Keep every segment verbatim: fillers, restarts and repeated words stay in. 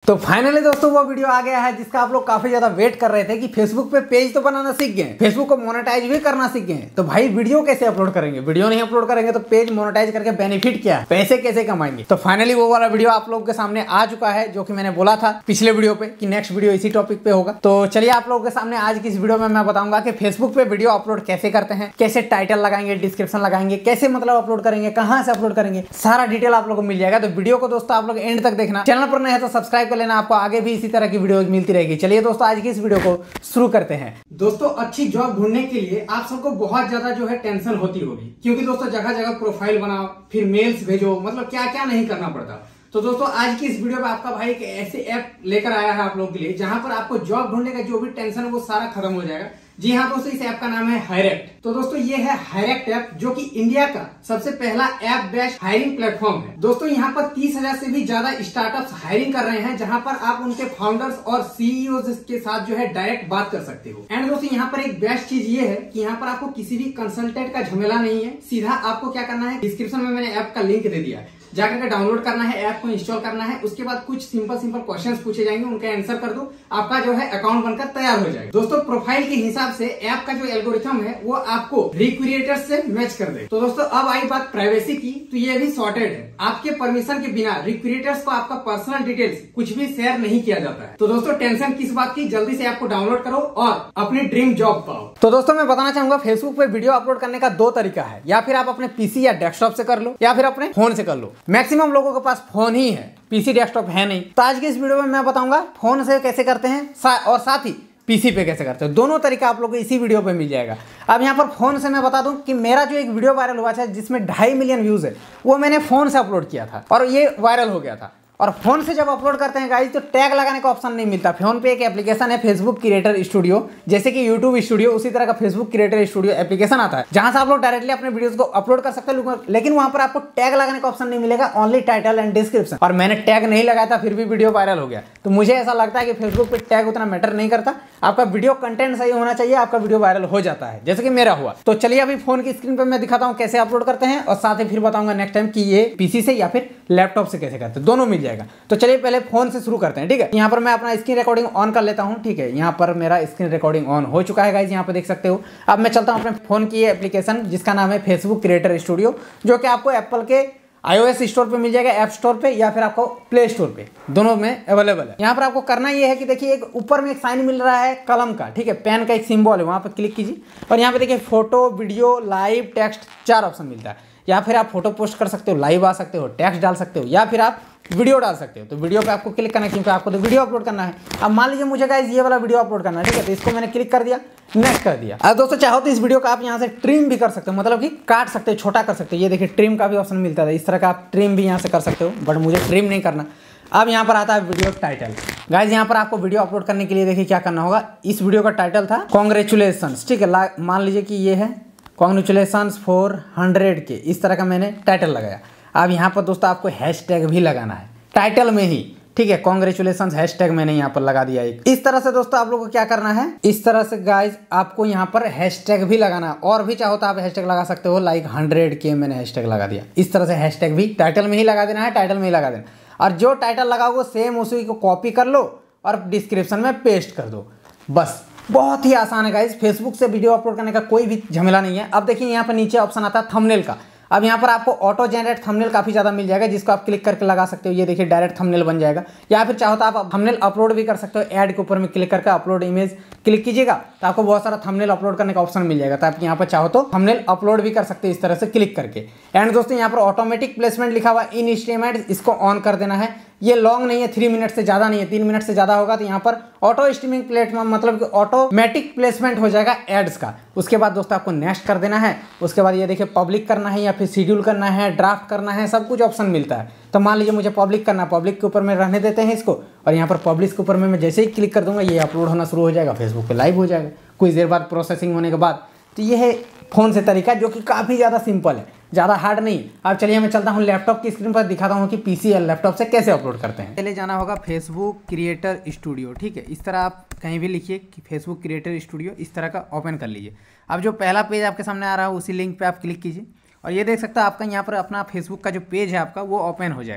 तो फाइनली दोस्तों वो वीडियो आ गया है जिसका आप लोग काफी ज्यादा वेट कर रहे थे कि फेसबुक पे पेज तो बनाना सीख गए, फेसबुक को मोनेटाइज भी करना सीख गए, तो भाई वीडियो कैसे अपलोड करेंगे, वीडियो नहीं अपलोड करेंगे तो पेज मोनेटाइज करके बेनिफिट क्या है, पैसे कैसे कमाएंगे। तो फाइनली वो वाला वीडियो आप लोगों के सामने आ चुका है जो कि मैंने बोला था पिछले वीडियो पे कि नेक्स्ट वीडियो इसी टॉपिक पे होगा। तो चलिए आप लोगों के सामने आज की इस वीडियो में मैं बताऊंगा कि फेसबुक पे वीडियो अपलोड कैसे करते हैं, कैसे टाइटल लगाएंगे, डिस्क्रिप्शन लगाएंगे, कैसे मतलब अपलोड करेंगे, कहां से अपलोड करेंगे, सारा डिटेल आप लोगों को मिल जाएगा। तो वीडियो को दोस्तों आप लोग एंड तक देखना, चैनल पर नए हैं तो सब्सक्राइब कर लेना, आपको आगे भी इसी तरह की वीडियो मिलती रहेगी। चलिए दोस्तों आज की इस वीडियो को शुरू करते हैं। दोस्तों अच्छी जॉब ढूंढने के लिए आप सबको बहुत ज्यादा जो है टेंशन होती होगी, क्योंकि दोस्तों जगह जगह प्रोफाइल बनाओ, फिर मेल्स भेजो, मतलब क्या क्या नहीं करना पड़ता। तो दोस्तों आज की इस वीडियो में आपका भाई एक ऐसे ऐप लेकर आया है आप लोगों के लिए जहां पर आपको जॉब ढूंढने का जो भी टेंशन है वो सारा खत्म हो जाएगा। जी हाँ दोस्तों, इस ऐप का नाम है हायरेक्ट। तो दोस्तों ये है हायरेक्ट ऐप जो कि इंडिया का सबसे पहला ऐप बेस्ड हायरिंग प्लेटफॉर्म है। दोस्तों यहाँ पर तीस हजार से भी ज्यादा स्टार्टअप्स हायरिंग कर रहे हैं, जहां पर आप उनके फाउंडर्स और सीईओ के साथ जो है डायरेक्ट बात कर सकते हो। एंड दोस्तों यहाँ पर एक बेस्ट चीज ये है कि यहाँ पर आपको किसी भी कंसल्टेंट का झमेला नहीं है। सीधा आपको क्या करना है, डिस्क्रिप्शन में मैंने ऐप का लिंक दे दिया है, जाकर के डाउनलोड करना है, ऐप को इंस्टॉल करना है। उसके बाद कुछ सिंपल सिंपल क्वेश्चंस पूछे जाएंगे, उनका आंसर कर दो, आपका जो है अकाउंट बनकर तैयार हो जाएगा। दोस्तों प्रोफाइल के हिसाब से ऐप का जो एल्गोरिथम है वो आपको रिक्रूटर्स से मैच कर दे। तो दोस्तों अब आई बात प्राइवेसी की, तो ये भी सॉर्टेड है। आपके परमिशन के बिना रिक्रूटर्स को आपका पर्सनल डिटेल्स कुछ भी शेयर नहीं किया जाता है। तो दोस्तों टेंशन किस बात की, जल्दी से ऐप को डाउनलोड करो और अपनी ड्रीम जॉब पाओ। तो दोस्तों मैं बताना चाहूंगा फेसबुक पे वीडियो अपलोड करने का दो तरीका है, या फिर आप अपने पीसी या डेस्कटॉप से कर लो, या फिर अपने फोन से कर लो। मैक्सिमम लोगों के पास फोन ही है, पीसी डेस्कटॉप है नहीं। तो आज के इस वीडियो में मैं बताऊंगा फोन से कैसे करते हैं सा, और साथ ही पीसी पे कैसे करते हैं। दोनों तरीका आप लोगों को इसी वीडियो पे मिल जाएगा। अब यहाँ पर फोन से मैं बता दूं कि मेरा जो एक वीडियो वायरल हुआ था जिसमें ढाई मिलियन व्यूज है, वो मैंने फोन से अपलोड किया था और ये वायरल हो गया था। और फोन से जब अपलोड करते हैं गाइस तो टैग लगाने का ऑप्शन नहीं मिलता। फोन पे एक एप्लीकेशन है फेसबुक क्रिएटर स्टूडियो, जैसे कि यूट्यूब स्टूडियो, उसी तरह का फेसबुक क्रिएटर स्टूडियो एप्लीकेशन आता है जहां से आप लोग डायरेक्टली अपने वीडियोस को अपलोड कर सकते हैं, लेकिन वहां पर आपको टैग लगाने का ऑप्शन नहीं मिलेगा, ओनली टाइटल एंड डिस्क्रिप्शन। और मैंने टैग नहीं लगाया था फिर भी वीडियो वायरल हो गया। तो मुझे ऐसा लगता है कि फेसबुक पे टैग उतना मैटर नहीं करता, आपका वीडियो कंटेंट सही होना चाहिए, आपका वीडियो वायरल हो जाता है, जैसे कि मेरा हुआ। तो चलिए अभी फोन की स्क्रीन पर मैं दिखाता हूँ कैसे अपलोड करते हैं, और साथ ही फिर बताऊंगा नेक्स्ट टाइम कि ये पीसी से या फिर लैपटॉप से कैसे करते हैं, दोनों मिल जाएगा। तो चलिए पहले फोन से शुरू करते हैं, ठीक है। यहाँ पर मैं अपना स्क्रीन रिकॉर्डिंग ऑन कर लेता हूँ, ठीक है। यहाँ पर मेरा स्क्रीन रिकॉर्डिंग ऑन हो चुका है गाइस, यहाँ पर देख सकते हो। अब मैं चलता हूँ अपने फोन की एप्लीकेशन जिसका नाम है फेसबुक क्रिएटर स्टूडियो, जो कि आपको एप्पल के आईओएस स्टोर पे मिल जाएगा, ऐप स्टोर पे, या फिर आपको प्ले स्टोर पे, दोनों में अवेलेबल है। यहाँ पर आपको करना ये है कि देखिए एक ऊपर में एक साइन मिल रहा है कलम का, ठीक है, पेन का एक सिंबल है, वहाँ पर क्लिक कीजिए और यहाँ पे देखिए फोटो, वीडियो, लाइव, टेक्स्ट, चार ऑप्शन मिलता है। या फिर आप फोटो पोस्ट कर सकते हो, लाइव आ सकते हो, टेक्स्ट डाल सकते हो, या फिर आप वीडियो डाल सकते हो। तो वीडियो पे आपको क्लिक करना है क्योंकि आपको तो वीडियो अपलोड करना है। अब मान लीजिए मुझे गाइस ये वाला वीडियो अपलोड करना है, ठीक है, तो इसको मैंने क्लिक कर दिया, नेक्स्ट कर दिया। अब दोस्तों चाहो तो इस वीडियो का आप यहाँ से ट्रिम भी कर सकते हो, मतलब कि काट सकते हो, छोटा कर सकते हो। ये देखिए ट्रिम का भी ऑप्शन मिलता है, इस तरह का आप ट्रिम भी यहाँ से कर सकते हो, बट मुझे ट्रिम नहीं करना। अब यहाँ पर आता है वीडियो टाइटल। गाइस यहाँ पर आपको वीडियो अपलोड करने के लिए देखिए क्या करना होगा। इस वीडियो का टाइटल था कॉन्ग्रेचुलेशंस, ठीक है, मान लीजिए कि ये है कॉन्ग्रेचुलेशंस फॉर हंड्रेड के, इस तरह का मैंने टाइटल लगाया। अब यहाँ पर दोस्तों आपको हैशटैग भी लगाना है टाइटल में ही, ठीक है, कॉन्ग्रेचुलेशंस हैशटैग मैंने यहाँ पर लगा दिया एक। इस तरह से दोस्तों आप लोगों को क्या करना है, इस तरह से गाइस आपको यहाँ पर हैशटैग भी लगाना है, और भी चाहो तो आप हैशटैग लगा सकते हो, लाइक हंड्रेड के मैंने हैशटैग लगा दिया। इस तरह से हैशटैग भी टाइटल में ही लगा देना है, टाइटल में ही लगा देना। और जो टाइटल लगाओगे सेम उसी को कॉपी कर लो और डिस्क्रिप्शन में पेस्ट कर दो, बस। बहुत ही आसान है गाइस, फेसबुक से वीडियो अपलोड करने का कोई भी झमेला नहीं है। अब देखिए यहाँ पर नीचे ऑप्शन आता है थंबनेल का। अब यहाँ पर आपको ऑटो जनरेट थंबनेल काफी ज्यादा मिल जाएगा, जिसको आप क्लिक करके लगा सकते हो। ये देखिए डायरेक्ट थंबनेल बन जाएगा, या फिर चाहो तो आप थंबनेल अपलोड भी कर सकते हो। ऐड के ऊपर में क्लिक करके अपलोड इमेज क्लिक कीजिएगा तो आपको बहुत सारा थंबनेल अपलोड करने का ऑप्शन मिल जाएगा। तो आप यहाँ पर चाहो तो थंबनेल अपलोड भी कर सकते हैं इस तरह से क्लिक करके। एंड दोस्तों यहाँ पर ऑटोमेटिक प्लेसमेंट लिखा हुआ इन स्टेटमेंट, इसको ऑन कर देना है। ये लॉन्ग नहीं है, थ्री मिनट से ज्यादा नहीं है, तीन मिनट से ज्यादा होगा तो यहाँ पर ऑटो स्ट्रीमिंग प्लेटफॉर्म, मतलब कि ऑटोमेटिक प्लेसमेंट हो जाएगा एड्स का। उसके बाद दोस्तों आपको नेक्स्ट कर देना है। उसके बाद ये देखिए पब्लिक करना है या फिर शेड्यूल करना है, ड्राफ्ट करना है, सब कुछ ऑप्शन मिलता है। तो मान लीजिए मुझे पब्लिक करना, पब्लिक के ऊपर में रहने देते हैं इसको, और यहाँ पर पब्लिक के ऊपर में मैं जैसे ही क्लिक कर दूंगा ये अपलोड होना शुरू हो जाएगा, फेसबुक पे लाइव हो जाएगा कुछ देर बाद प्रोसेसिंग होने के बाद। तो ये है फोन से तरीका, जो कि काफ़ी ज़्यादा सिंपल है, ज़्यादा हार्ड नहीं। अब चलिए मैं चलता हूँ लैपटॉप की स्क्रीन पर, दिखाता हूँ कि पीसी या लैपटॉप से कैसे अपलोड करते हैं। पहले जाना होगा फेसबुक क्रिएटर स्टूडियो, ठीक है, इस तरह आप कहीं भी लिखिए कि फेसबुक क्रिएटर स्टूडियो, इस तरह का ओपन कर लीजिए। अब जो पहला पेज आपके सामने आ रहा है उसी लिंक पर आप क्लिक कीजिए और ये देख सकते हैं आपका यहाँ पर अपना फेसबुक का जो पेज है आपका वो ओपन हो जाएगा।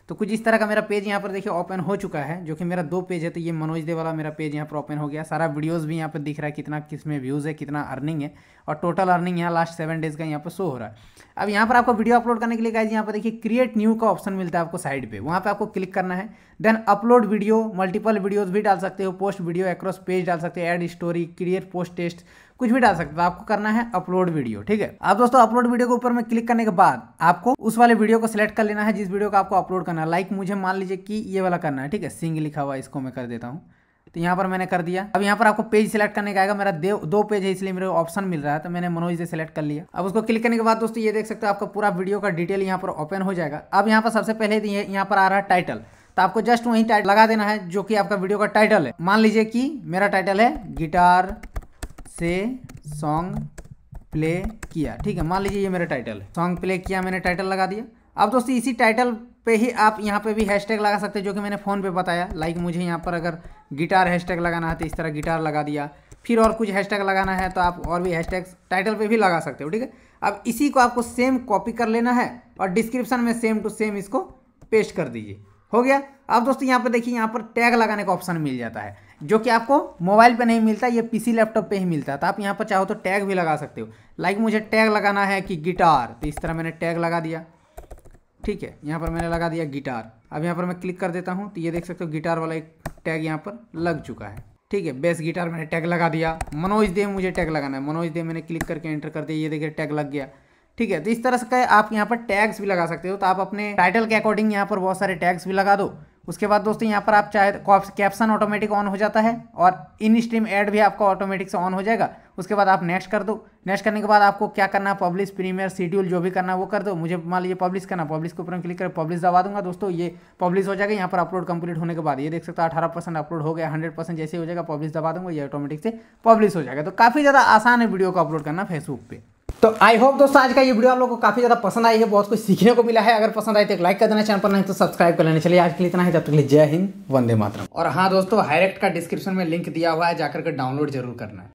तो कुछ इस तरह का मेरा पेज यहाँ पर देखिए ओपन हो चुका है, जो कि मेरा दो पेज है। तो ये मनोज दे वाला मेरा पेज यहाँ पर ओपन हो गया। सारा वीडियोस भी यहाँ पर दिख रहा है, कितना किस में व्यूज़ है, कितना अर्निंग है, और टोटल अर्निंग यहाँ लास्ट सेवन डेज का यहाँ पर शो हो रहा है। अब यहाँ पर आपको वीडियो अपलोड करने के लिए गाइस यहाँ पर देखिए क्रिएट न्यू का ऑप्शन मिलता है आपको साइड पे, वहाँ पे आपको क्लिक करना है। Then upload video, multiple videos भी डाल सकते हो, पोस्ट वीडियो एक्रॉस पेज डाल सकते हो, add story, create post test, कुछ भी डाल सकते हो। आपको करना है अपलोड वीडियो, ठीक है। आप दोस्तों अपलोड वीडियो के ऊपर में क्लिक करने के बाद आपको उस वाले वीडियो को सिलेक्ट कर लेना है जिस वीडियो को आपको अपलोड करना है। लाइक मुझे मान लीजिए कि ये वाला करना है, ठीक है, सिंग लिखा हुआ है, इसको मैं कर देता हूँ। तो यहाँ पर मैंने कर दिया। अब यहाँ पर आपको पेज सिलेक्ट करने का आएगा। मेरा दो पेज है इसलिए मेरे ऑप्शन मिल रहा है, तो मैंने मनोज से सिलेक्ट कर लिया। अब उसको क्लिक करने के बाद दोस्तों ये देख सकते हो आपका पूरा वीडियो का डिटेल यहाँ पर ओपन हो जाएगा। अब यहाँ पर सबसे पहले यहाँ पर आ रहा है टाइटल, तो आपको जस्ट वहीं टाइटल लगा देना है जो कि आपका वीडियो का टाइटल है। मान लीजिए कि मेरा टाइटल है गिटार से सॉन्ग प्ले किया, ठीक है। मान लीजिए ये मेरा टाइटल है, सॉन्ग प्ले किया, मैंने टाइटल लगा दिया। अब दोस्तों इसी टाइटल पे ही आप यहाँ पे भी हैशटैग लगा सकते हैं, जो कि मैंने फ़ोन पे बताया। लाइक मुझे यहाँ पर अगर गिटार हैशटैग लगाना है तो इस तरह गिटार लगा दिया। फिर और कुछ हैशटैग लगाना है तो आप और भी हैशटैग टाइटल पे भी लगा सकते हो, ठीक है। अब इसी को आपको सेम कॉपी कर लेना है और डिस्क्रिप्शन में सेम टू सेम इसको पेस्ट कर दीजिए। हो गया। अब दोस्तों यहाँ पर देखिए यहाँ पर टैग लगाने का ऑप्शन मिल जाता है, जो कि आपको मोबाइल पे नहीं मिलता, ये पीसी लैपटॉप पे ही मिलता है। तो आप यहाँ पर चाहो तो टैग भी लगा सकते हो। लाइक मुझे टैग लगाना है कि गिटार, तो इस तरह मैंने टैग लगा दिया, ठीक है। यहाँ पर मैंने लगा दिया गिटार। अब यहाँ पर मैं क्लिक कर देता हूँ तो ये देख सकते हो गिटार वाला एक टैग यहाँ पर लग चुका है, ठीक है। बेस गिटार मैंने टैग लगा दिया। मनोज दे मुझे टैग लगाना है, मनोज दे मैंने क्लिक करके एंटर कर दिया, ये देखिए टैग लग गया, ठीक है। तो इस तरह से आप यहाँ पर टैग्स भी लगा सकते हो। तो आप अपने टाइटल के अकॉर्डिंग यहाँ पर बहुत सारे टैग्स भी लगा दो। उसके बाद दोस्तों यहाँ पर आप चाहे कैप्शन ऑटोमेटिक ऑन हो जाता है और इन स्ट्रीम ऐड भी आपका ऑटोमेटिक से ऑन हो जाएगा। उसके बाद आप नेक्स्ट कर दो। नेक्स्ट करने के बाद आपको क्या करना है, पब्लिश, प्रीमियर, शेड्यूल, जो भी करना है वो कर दो। मुझे मान लीजिए पब्लिश करना, पब्लिश के ऊपर क्लिक कर पब्लिश दबा दूंगा दोस्तों, ये पब्लिश हो जाएगा। यहाँ पर अपलोड कंप्लीट होने के बाद ये देख सकते हो अठारह परसेंट अपलोड हो गया, हंड्रेड परसेंट जैसे हो जाएगा पब्लिश दबा दूंगा, ये ऑटोमेटिक से पब्लिश हो जाएगा। तो काफ़ी ज़्यादा आसान है वीडियो को अपलोड करना फेसबुक पे। तो आई होप दोस्तों आज का ये वीडियो आप लोगों को काफी ज्यादा पसंद आई है, बहुत कुछ सीखने को मिला है। अगर पसंद आए तो एक लाइक कर देना, चैनल पर नहीं तो सब्सक्राइब कर लेना। चलिए आज के लिए इतना ही, तब तक के लिए जय हिंद, वंदे मातरम। और हाँ दोस्तों, हायरेक्ट का डिस्क्रिप्शन में लिंक दिया हुआ है, जाकर के डाउनलोड जरूर करना है।